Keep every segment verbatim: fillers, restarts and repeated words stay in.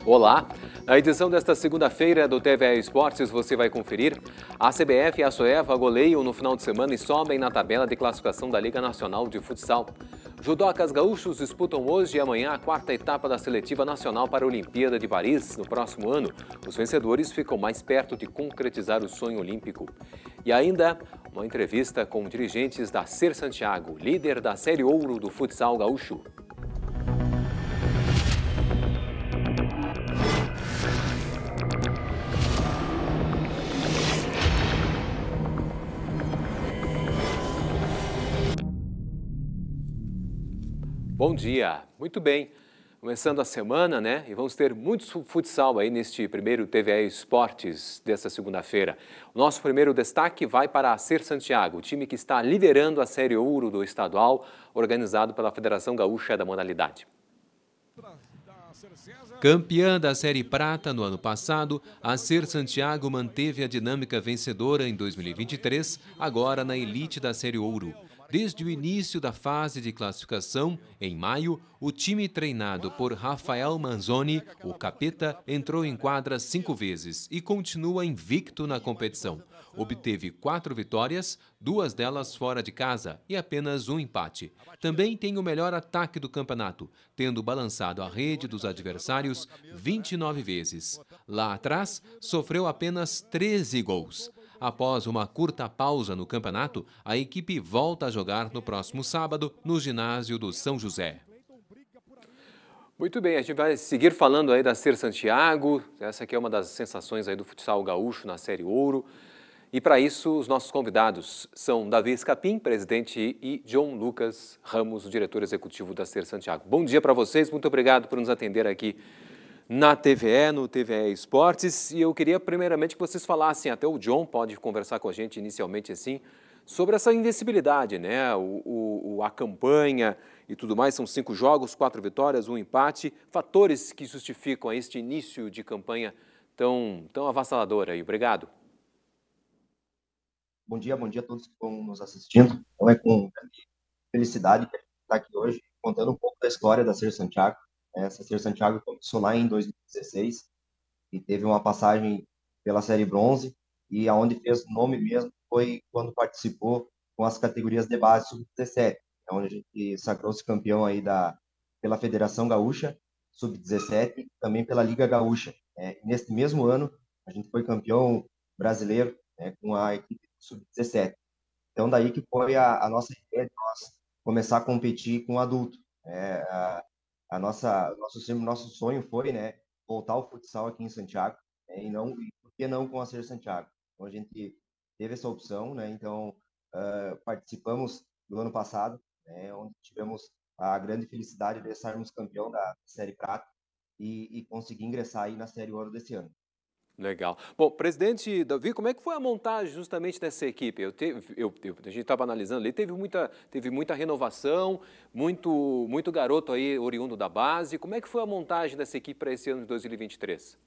Olá! Na edição desta segunda-feira do T V E Esportes você vai conferir: a C B F e a Soeva goleiam no final de semana e sobem na tabela de classificação da Liga Nacional de Futsal. Judocas gaúchos disputam hoje e amanhã a quarta etapa da seletiva nacional para a Olimpíada de Paris no próximo ano. Os vencedores ficam mais perto de concretizar o sonho olímpico. E ainda uma entrevista com dirigentes da Ser Santiago, líder da Série Ouro do futsal gaúcho. Bom dia, muito bem. Começando a semana, né? E vamos ter muito futsal aí neste primeiro T V E Esportes desta segunda-feira. O nosso primeiro destaque vai para a Ser Santiago, o time que está liderando a Série Ouro do estadual, organizado pela Federação Gaúcha da modalidade. Campeã da Série Prata no ano passado, a Ser Santiago manteve a dinâmica vencedora em dois mil e vinte e três, agora na elite da Série Ouro. Desde o início da fase de classificação, em maio, o time treinado por Rafael Manzoni, o Capeta, entrou em quadra cinco vezes e continua invicto na competição. Obteve quatro vitórias, duas delas fora de casa e apenas um empate. Também tem o melhor ataque do campeonato, tendo balançado a rede dos adversários vinte e nove vezes. Lá atrás, sofreu apenas treze gols. Após uma curta pausa no campeonato, a equipe volta a jogar no próximo sábado no ginásio do São José. Muito bem, a gente vai seguir falando aí da Ser Santiago. Essa aqui é uma das sensações aí do futsal gaúcho na Série Ouro. E para isso, os nossos convidados são Davi Escapim, presidente, e John Lucas Ramos, o diretor executivo da Ser Santiago. Bom dia para vocês, muito obrigado por nos atender aqui na T V E, no T V E Esportes. E eu queria primeiramente que vocês falassem, até o John pode conversar com a gente inicialmente assim, sobre essa invencibilidade, né? O, o, a campanha e tudo mais, são cinco jogos, quatro vitórias, um empate, fatores que justificam este início de campanha tão, tão avassalador aí. Obrigado. Bom dia, bom dia a todos que estão nos assistindo. Então é com felicidade que a gente está aqui hoje, contando um pouco da história da Ser Santiago. Essa Ser Santiago começou lá em dois mil e dezesseis e teve uma passagem pela Série Bronze, e aonde fez nome mesmo foi quando participou com as categorias de base sub dezessete, onde a gente sagrou-se campeão aí da, pela Federação Gaúcha sub dezessete e também pela Liga Gaúcha. É, neste mesmo ano, a gente foi campeão brasileiro, né, com a equipe sub dezessete. Então, daí que foi a, a nossa ideia de nós começar a competir com adulto. É, a, a nossa, nosso, sempre, nosso sonho foi, né, voltar ao futsal aqui em Santiago, né, e não, e por que não com a Ser Santiago? Então, a gente teve essa opção, né, então uh, participamos do ano passado, né, onde tivemos a grande felicidade de sermos campeão da Série Prata e, e conseguir ingressar aí na Série Ouro desse ano. Legal. Bom, presidente Davi, como é que foi a montagem justamente dessa equipe? Eu te, eu, eu, a gente estava analisando ali, teve muita, teve muita renovação, muito, muito garoto aí oriundo da base. Como é que foi a montagem dessa equipe para esse ano de dois mil e vinte e três?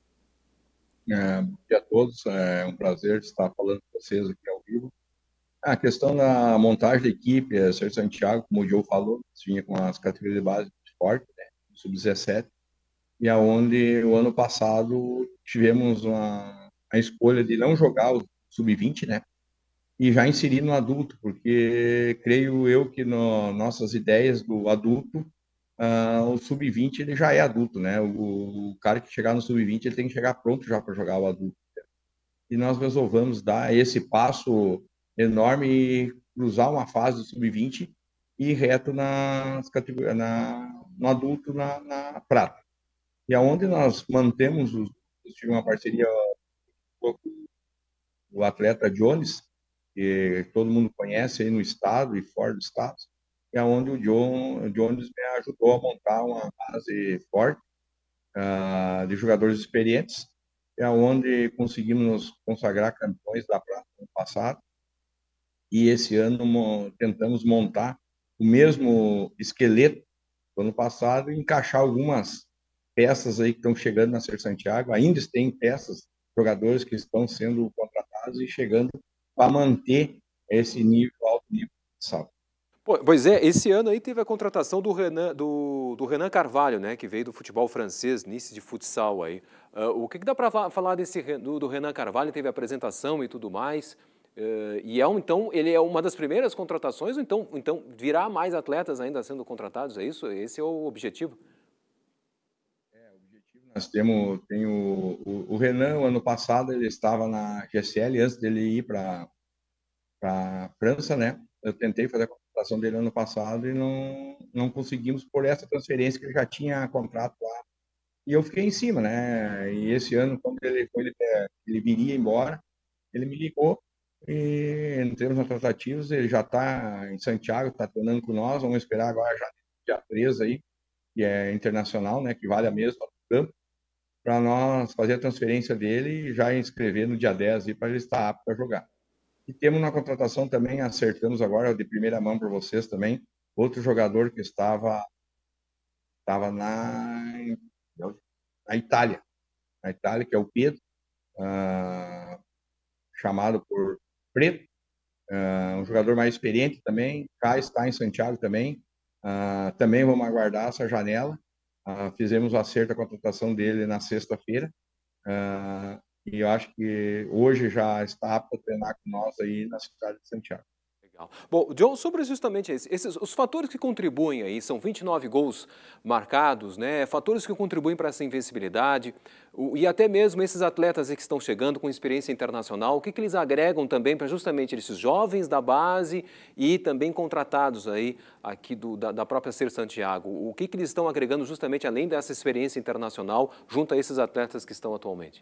É, bom dia a todos, é um prazer estar falando com vocês aqui ao vivo. A questão da montagem da equipe, a Ser Santiago, como o Joe falou, tinha com as categorias de base de esporte, né, sub dezessete, e aonde o ano passado tivemos uma, a escolha de não jogar o sub vinte, né, e já inserir no adulto, porque creio eu que no, nossas ideias do adulto, uh, o sub vinte ele já é adulto, né, o, o cara que chegar no sub vinte ele tem que chegar pronto já para jogar o adulto. E nós resolvemos dar esse passo enorme e cruzar uma fase do sub vinte e ir reto nas categorias, na, no adulto na, na prata. E aonde nós mantemos, os, tive uma parceria com o atleta Jones, que todo mundo conhece aí no estado e fora do estado, e aonde o John, Jones me ajudou a montar uma base forte uh, de jogadores experientes, é onde conseguimos nos consagrar campeões da prata no passado, e esse ano tentamos montar o mesmo esqueleto do ano passado e encaixar algumas peças aí que estão chegando na Ser Santiago. Ainda tem peças, jogadores que estão sendo contratados e chegando para manter esse nível, alto nível de sal. Pois é, esse ano aí teve a contratação do Renan, do, do Renan Carvalho, né, que veio do futebol francês, Nice de futsal aí. Uh, o que, que dá para falar desse, do, do Renan Carvalho? Teve a apresentação e tudo mais. Uh, e é um, então, ele é uma das primeiras contratações, ou então, então virá mais atletas ainda sendo contratados, é isso? Esse é o objetivo? É, o objetivo nós temos, tem o, o, o Renan, ano passado, ele estava na G S L, antes dele ir para a França, né? Eu tentei fazer a contratação dele ano passado e não, não conseguimos por essa transferência que ele já tinha contrato lá. E eu fiquei em cima, né? E esse ano, quando ele, quando ele, ele viria embora, ele me ligou e entramos nas tratativas. Ele já está em Santiago, está treinando com nós. Vamos esperar agora já dia três aí, que é internacional, né? Que vale a mesma campo, para nós fazer a transferência dele e já inscrever no dia dez para ele estar apto a jogar. E temos na contratação também, acertamos agora, de primeira mão para vocês também, outro jogador que estava, estava na, na Itália, na Itália, que é o Pedro, uh, chamado por Preto, uh, um jogador mais experiente também, cá está em Santiago também, uh, também vamos aguardar essa janela, uh, fizemos o acerto da contratação dele na sexta-feira, uh, e eu acho que hoje já está apto a treinar com nós aí na cidade de Santiago. Legal. Bom, John, sobre justamente esses, esses, os fatores que contribuem aí, são vinte e nove gols marcados, né? Fatores que contribuem para essa invencibilidade, o, e até mesmo esses atletas que estão chegando com experiência internacional, o que, que eles agregam também para justamente esses jovens da base e também contratados aí aqui do, da, da própria Ser Santiago? O que, que eles estão agregando justamente além dessa experiência internacional junto a esses atletas que estão atualmente?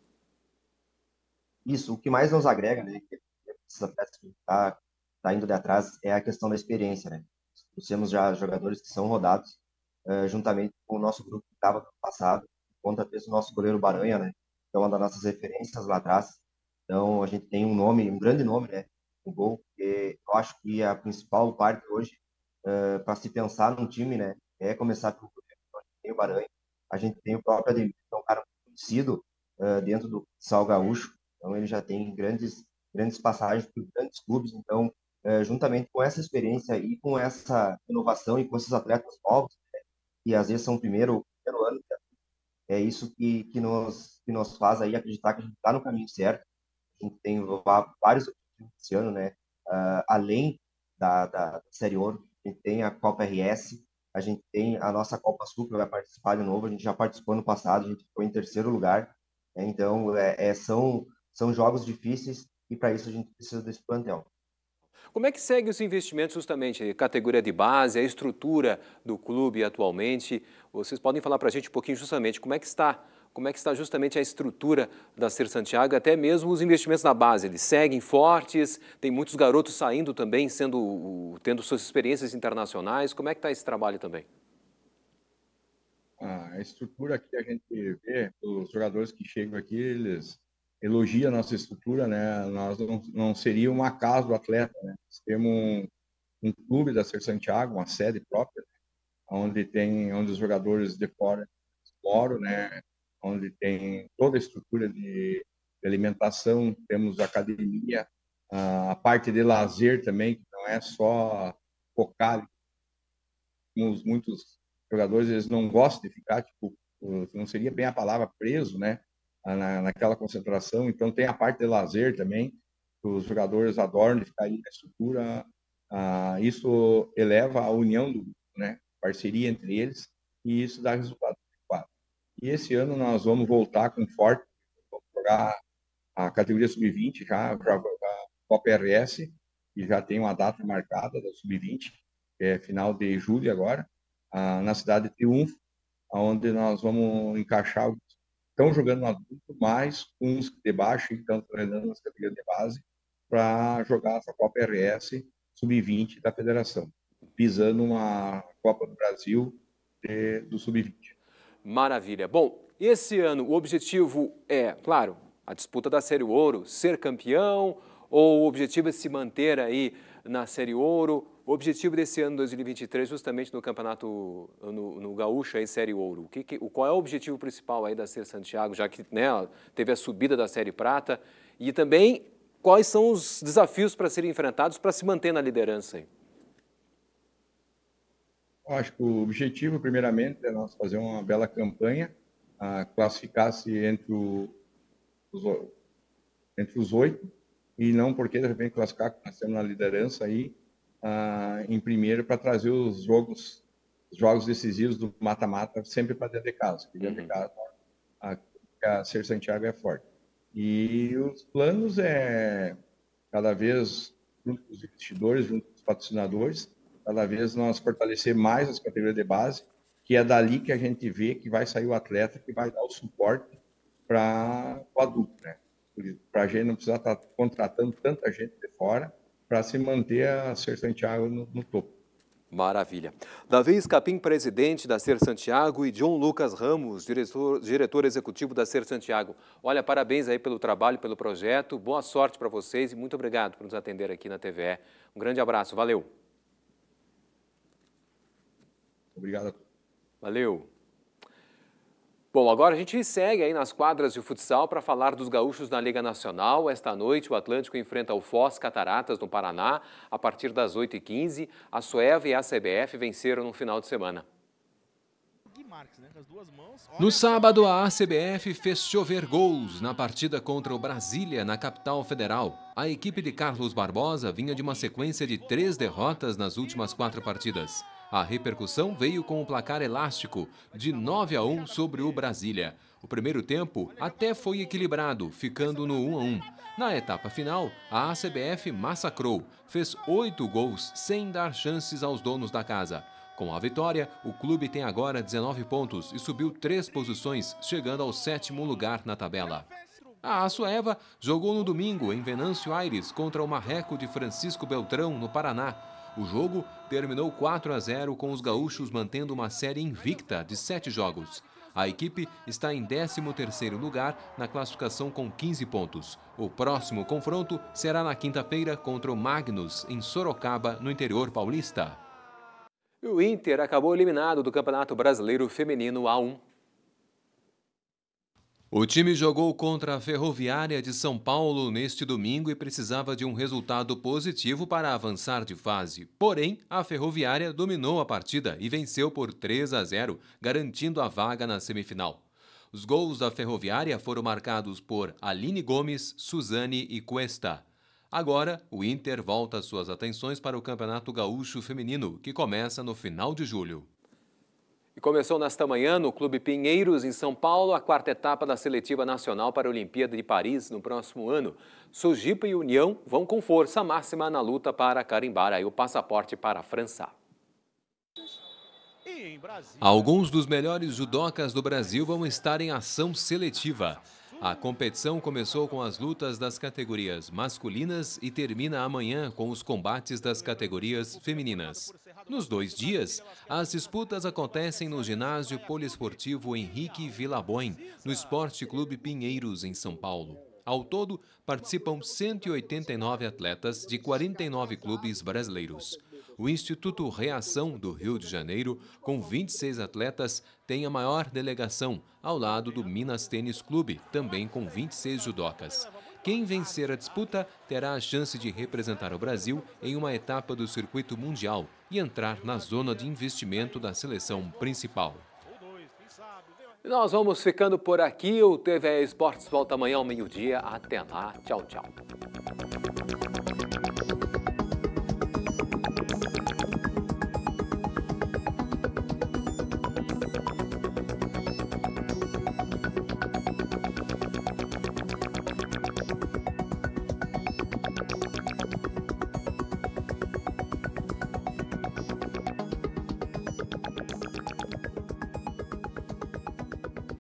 Isso, o que mais nos agrega, né, que esses atletas que tá, tá indo de atrás, é a questão da experiência, né? Nós temos já jogadores que são rodados, uh, juntamente com o nosso grupo que estava no passado, conta mesmo o nosso goleiro Baranha, né? Que é uma das nossas referências lá atrás. Então, a gente tem um nome, um grande nome, né? No gol, que eu acho que a principal parte hoje, uh, para se pensar num time, né? É começar pelo goleiro. Então, a gente tem o Baranha, a gente tem o próprio Ademir, que é um cara conhecido uh, dentro do Sal Gaúcho. Então, ele já tem grandes, grandes passagens por grandes clubes. Então, é, juntamente com essa experiência e com essa inovação e com esses atletas novos, né, que às vezes são o primeiro, primeiro ano, é isso que, que, nos, que nos faz aí acreditar que a gente está no caminho certo. A gente tem vários objetivos esse ano, né? Uh, além da, da Série Ouro, a gente tem a Copa R S, a gente tem a nossa Copa Sul, que vai participar de novo. A gente já participou no passado, a gente ficou em terceiro lugar. Né? Então, é, é, são São jogos difíceis e para isso a gente precisa desse plantel. Como é que segue os investimentos justamente, categoria de base, a estrutura do clube atualmente? Vocês podem falar para a gente um pouquinho justamente como é que está, como é que está justamente a estrutura da Ser Santiago, até mesmo os investimentos na base, eles seguem fortes, tem muitos garotos saindo também, sendo, tendo suas experiências internacionais, como é que está esse trabalho também? A estrutura que a gente vê, os jogadores que chegam aqui, eles elogia a nossa estrutura, né? Nós não, não seria uma casa do atleta, né? Nós temos um, um clube da Ser Santiago, uma sede própria, né? onde tem, onde os jogadores de fora moram, né? Onde tem toda a estrutura de, de alimentação, temos academia, a parte de lazer também, que não é só focar. Temos muitos jogadores, eles não gostam de ficar, tipo, não seria bem a palavra preso, né? Na, naquela concentração. Então tem a parte de lazer também, que os jogadores adoram de ficar aí na estrutura. Ah, isso eleva a união do grupo, né? Parceria entre eles, e isso dá resultado. E esse ano nós vamos voltar com forte, vamos jogar a categoria sub vinte já, já a Copa R S, e já tem uma data marcada da sub vinte, que é final de julho agora, ah, na cidade de Triunfo, onde nós vamos encaixar, estão jogando no adulto, mais uns de baixo, que estão treinando nas categorias de base, para jogar essa Copa R S sub vinte da federação, visando uma Copa do Brasil de, do sub vinte. Maravilha. Bom, esse ano o objetivo é, claro, a disputa da Série Ouro, ser campeão, ou o objetivo é se manter aí na Série Ouro? O objetivo desse ano dois mil e vinte e três, justamente no campeonato, no, no Gaúcho, aí, Série Ouro, o que, que, qual é o objetivo principal aí da Ser Santiago, já que, né, teve a subida da Série Prata, e também quais são os desafios para serem enfrentados para se manter na liderança aí? Eu acho que o objetivo, primeiramente, é nós fazer uma bela campanha, uh, classificar-se entre, o, os, entre os oito, e não porque de repente classificar, nós temos na liderança aí, uh, em primeiro, para trazer os jogos, os jogos decisivos do mata-mata sempre para dentro de casa, porque dentro uhum. de casa a, a Ser Santiago é forte. E os planos é, cada vez, junto com os investidores, junto com os patrocinadores, cada vez nós fortalecer mais as categorias de base, que é dali que a gente vê que vai sair o atleta que vai dar o suporte para o adulto, né? Para a gente não precisar estar contratando tanta gente de fora para se manter a Ser Santiago no, no topo. Maravilha. Davi Escapim, presidente da Ser Santiago, e John Lucas Ramos, diretor, diretor executivo da Ser Santiago. Olha, parabéns aí pelo trabalho, pelo projeto, boa sorte para vocês e muito obrigado por nos atender aqui na T V E. Um grande abraço, valeu. Obrigado. Valeu. Bom, agora a gente segue aí nas quadras de futsal para falar dos gaúchos na Liga Nacional. Esta noite o Atlântico enfrenta o Foz Cataratas no Paraná a partir das oito e quinze. A Sueva e a C B F venceram no final de semana. No sábado, a A C B F fez chover gols na partida contra o Brasília, na capital federal. A equipe de Carlos Barbosa vinha de uma sequência de três derrotas nas últimas quatro partidas. A repercussão veio com o placar elástico, de nove a um sobre o Brasília. O primeiro tempo até foi equilibrado, ficando no um a um. Na etapa final, a A C B F massacrou, fez oito gols sem dar chances aos donos da casa. Com a vitória, o clube tem agora dezenove pontos e subiu três posições, chegando ao sétimo lugar na tabela. A Sueva jogou no domingo em Venâncio Aires contra o Marreco de Francisco Beltrão, no Paraná. O jogo terminou quatro a zero, com os gaúchos mantendo uma série invicta de sete jogos. A equipe está em décimo terceiro lugar na classificação com quinze pontos. O próximo confronto será na quinta-feira contra o Magnus, em Sorocaba, no interior paulista. E o Inter acabou eliminado do Campeonato Brasileiro Feminino A um. O time jogou contra a Ferroviária de São Paulo neste domingo e precisava de um resultado positivo para avançar de fase. Porém, a Ferroviária dominou a partida e venceu por três a zero, garantindo a vaga na semifinal. Os gols da Ferroviária foram marcados por Aline Gomes, Suzane e Cuesta. Agora, o Inter volta suas atenções para o Campeonato Gaúcho Feminino, que começa no final de julho. E começou nesta manhã no Clube Pinheiros, em São Paulo, a quarta etapa da seletiva nacional para a Olimpíada de Paris no próximo ano. Sojipa e União vão com força máxima na luta para carimbar aí o passaporte para a França. Alguns dos melhores judocas do Brasil vão estar em ação seletiva. A competição começou com as lutas das categorias masculinas e termina amanhã com os combates das categorias femininas. Nos dois dias, as disputas acontecem no ginásio poliesportivo Henrique Villaboin, no Esporte Clube Pinheiros, em São Paulo. Ao todo, participam cento e oitenta e nove atletas de quarenta e nove clubes brasileiros. O Instituto Reação do Rio de Janeiro, com vinte e seis atletas, tem a maior delegação, ao lado do Minas Tênis Clube, também com vinte e seis judocas. Quem vencer a disputa terá a chance de representar o Brasil em uma etapa do circuito mundial e entrar na zona de investimento da seleção principal. Nós vamos ficando por aqui. O T V E Esportes volta amanhã ao meio-dia. Até lá. Tchau, tchau.